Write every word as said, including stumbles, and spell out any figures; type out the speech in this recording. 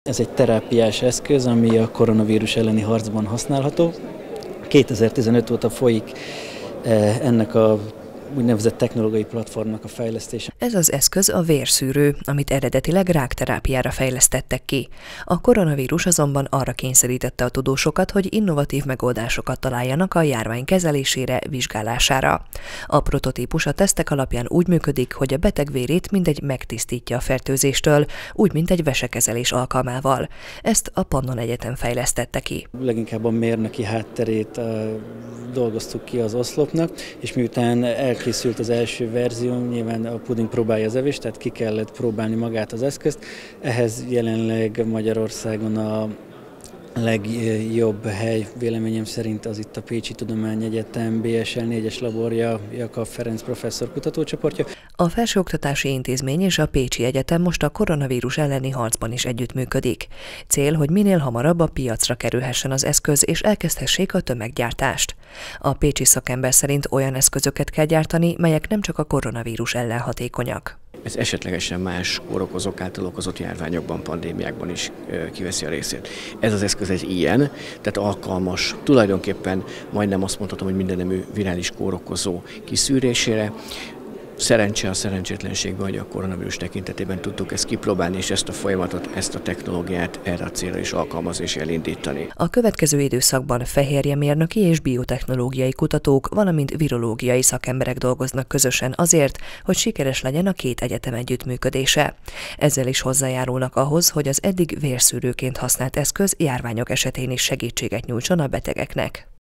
Ez egy terápiás eszköz, ami a koronavírus elleni harcban használható. kétezer-tizenöt óta folyik ennek a úgynevezett technológiai platformnak a fejlesztése. Ez az eszköz a vérszűrő, amit eredetileg rákterápiára fejlesztettek ki. A koronavírus azonban arra kényszerítette a tudósokat, hogy innovatív megoldásokat találjanak a járvány kezelésére, vizsgálására. A prototípus a tesztek alapján úgy működik, hogy a beteg vérét mindegy megtisztítja a fertőzéstől, úgy, mint egy vesekezelés alkalmával. Ezt a Pannon Egyetem fejlesztette ki. Leginkább a mérnöki hátterét uh, dolgoztuk ki az oszlopnak, és miután elkészült az első verzió, nyilván a puding próbálja az evést, tehát ki kellett próbálni magát az eszközt. Ehhez jelenleg Magyarországon a legjobb hely véleményem szerint az itt a Pécsi Tudományegyetem bé es el négyes laborja, Jakab Ferenc professzor kutatócsoportja. A Felsőoktatási Intézmény és a Pécsi Egyetem most a koronavírus elleni harcban is együttműködik. Cél, hogy minél hamarabb a piacra kerülhessen az eszköz és elkezdhessék a tömeggyártást. A pécsi szakember szerint olyan eszközöket kell gyártani, melyek nem csak a koronavírus ellen hatékonyak. Ez esetlegesen más kórokozók által okozott járványokban, pandémiákban is kiveszi a részét. Ez az eszköz egy ilyen, tehát alkalmas, tulajdonképpen majdnem azt mondhatom, hogy mindennemű virális kórokozó kiszűrésére. Szerencse a szerencsétlenségben, hogy a koronavírus tekintetében tudtuk ezt kipróbálni, és ezt a folyamatot, ezt a technológiát erre a célra is alkalmazni és elindítani. A következő időszakban fehérjemérnöki és biotechnológiai kutatók, valamint virológiai szakemberek dolgoznak közösen azért, hogy sikeres legyen a két egyetem együttműködése. Ezzel is hozzájárulnak ahhoz, hogy az eddig vérszűrőként használt eszköz járványok esetén is segítséget nyújtson a betegeknek.